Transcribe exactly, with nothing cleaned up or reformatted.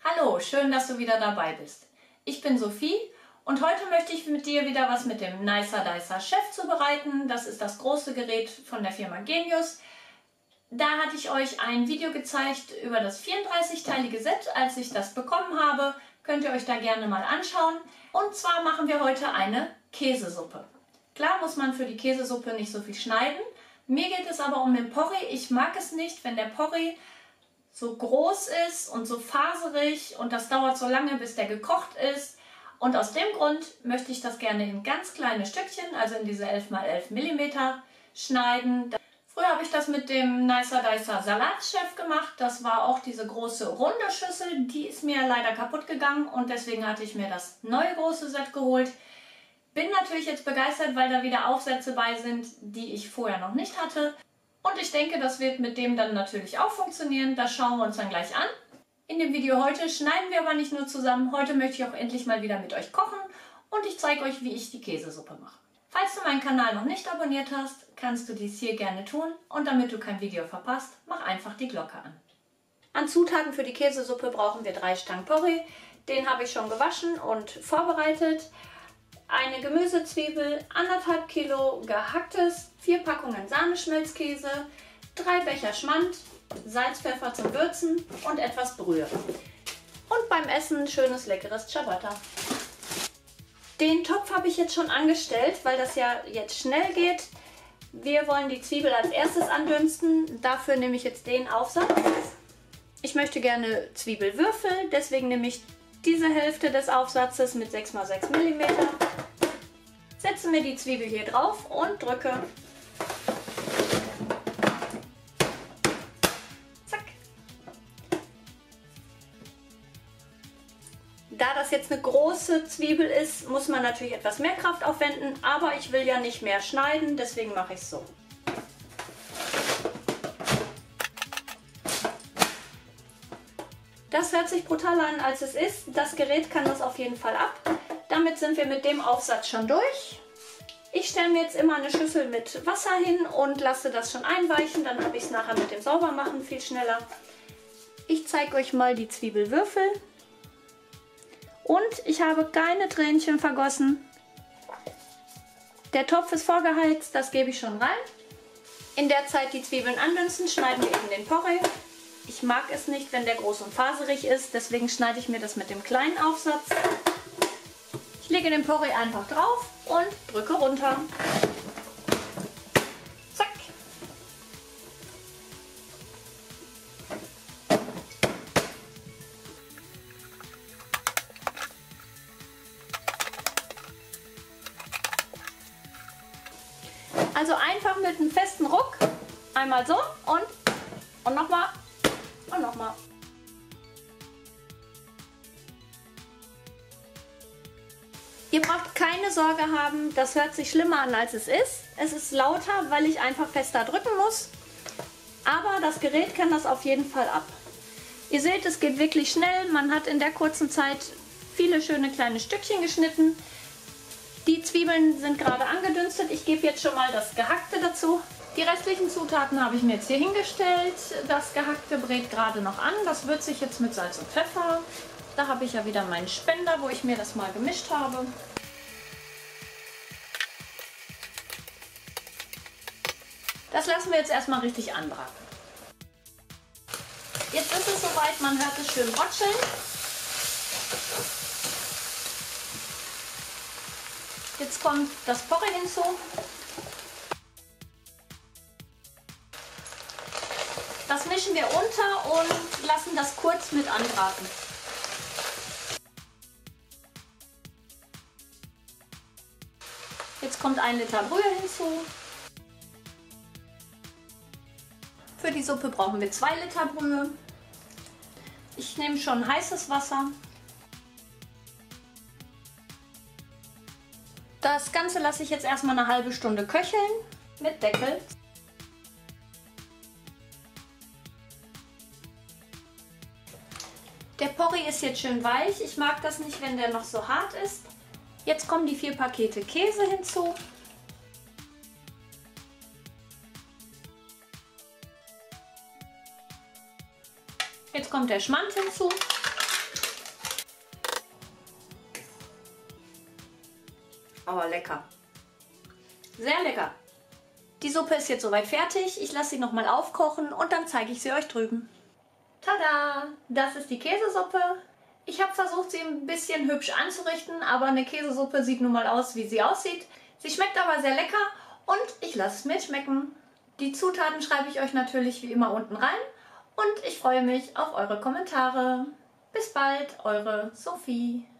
Hallo, schön, dass du wieder dabei bist. Ich bin Sophie und heute möchte ich mit dir wieder was mit dem Nicer Dicer Chef zubereiten. Das ist das große Gerät von der Firma Genius. Da hatte ich euch ein Video gezeigt über das vierunddreißig-teilige Set. Als ich das bekommen habe, könnt ihr euch da gerne mal anschauen. Und zwar machen wir heute eine Käsesuppe. Klar muss man für die Käsesuppe nicht so viel schneiden. Mir geht es aber um den Porree. Ich mag es nicht, wenn der Porree so groß ist und so faserig und das dauert so lange, bis der gekocht ist. Und aus dem Grund möchte ich das gerne in ganz kleine Stückchen, also in diese elf mal elf Millimeter schneiden. Früher habe ich das mit dem Nicer Dicer Salatchef gemacht. Das war auch diese große runde Schüssel. Die ist mir leider kaputt gegangen und deswegen hatte ich mir das neue große Set geholt. Bin natürlich jetzt begeistert, weil da wieder Aufsätze bei sind, die ich vorher noch nicht hatte. Und ich denke, das wird mit dem dann natürlich auch funktionieren. Das schauen wir uns dann gleich an. In dem Video heute schneiden wir aber nicht nur zusammen. Heute möchte ich auch endlich mal wieder mit euch kochen und ich zeige euch, wie ich die Käsesuppe mache. Falls du meinen Kanal noch nicht abonniert hast, kannst du dies hier gerne tun. Und damit du kein Video verpasst, mach einfach die Glocke an. An Zutaten für die Käsesuppe brauchen wir drei Stangen Porree. Den habe ich schon gewaschen und vorbereitet. Eine Gemüsezwiebel, anderthalb Kilo gehacktes, vier Packungen Sahneschmelzkäse, drei Becher Schmand, Salz, Pfeffer zum Würzen und etwas Brühe. Und beim Essen schönes leckeres Ciabatta. Den Topf habe ich jetzt schon angestellt, weil das ja jetzt schnell geht. Wir wollen die Zwiebel als erstes andünsten. Dafür nehme ich jetzt den Aufsatz. Ich möchte gerne Zwiebelwürfel, deswegen nehme ich diese Hälfte des Aufsatzes mit sechs mal sechs Millimeter. Setze mir die Zwiebel hier drauf und drücke. Zack. Da das jetzt eine große Zwiebel ist, muss man natürlich etwas mehr Kraft aufwenden, aber ich will ja nicht mehr schneiden, deswegen mache ich es so. Das hört sich brutaler an, als es ist. Das Gerät kann das auf jeden Fall ab. Damit sind wir mit dem Aufsatz schon durch. Ich stelle mir jetzt immer eine Schüssel mit Wasser hin und lasse das schon einweichen. Dann habe ich es nachher mit dem Saubermachen viel schneller. Ich zeige euch mal die Zwiebelwürfel. Und ich habe keine Tränchen vergossen. Der Topf ist vorgeheizt, das gebe ich schon rein. In der Zeit die Zwiebeln andünsten, schneiden wir eben den Porree. Ich mag es nicht, wenn der groß und faserig ist, deswegen schneide ich mir das mit dem kleinen Aufsatz. Ich lege den Porree einfach drauf und drücke runter. Zack. Also einfach mit einem festen Ruck. Einmal so und, und nochmal. Und nochmal. Ihr braucht keine Sorge haben, das hört sich schlimmer an, als es ist. Es ist lauter, weil ich einfach fester drücken muss. Aber das Gerät kann das auf jeden Fall ab. Ihr seht, es geht wirklich schnell. Man hat in der kurzen Zeit viele schöne kleine Stückchen geschnitten. Die Zwiebeln sind gerade angedünstet. Ich gebe jetzt schon mal das Gehackte dazu. Die restlichen Zutaten habe ich mir jetzt hier hingestellt. Das Gehackte brät gerade noch an. Das würze ich jetzt mit Salz und Pfeffer. Da habe ich ja wieder meinen Spender, wo ich mir das mal gemischt habe. Das lassen wir jetzt erstmal richtig anbraten. Jetzt ist es soweit, man hört es schön rotscheln. Jetzt kommt das Porree hinzu. Das mischen wir unter und lassen das kurz mit anbraten. Jetzt kommt ein Liter Brühe hinzu. Für die Suppe brauchen wir zwei Liter Brühe. Ich nehme schon heißes Wasser. Das Ganze lasse ich jetzt erstmal eine halbe Stunde köcheln mit Deckel. Der Porree ist jetzt schön weich. Ich mag das nicht, wenn der noch so hart ist. Jetzt kommen die vier Pakete Käse hinzu. Jetzt kommt der Schmand hinzu. Aber lecker. Sehr lecker. Die Suppe ist jetzt soweit fertig. Ich lasse sie nochmal aufkochen und dann zeige ich sie euch drüben. Tada! Das ist die Käsesuppe. Ich habe versucht, sie ein bisschen hübsch anzurichten, aber eine Käsesuppe sieht nun mal aus, wie sie aussieht. Sie schmeckt aber sehr lecker und ich lasse es mir schmecken. Die Zutaten schreibe ich euch natürlich wie immer unten rein und ich freue mich auf eure Kommentare. Bis bald, eure Sophie.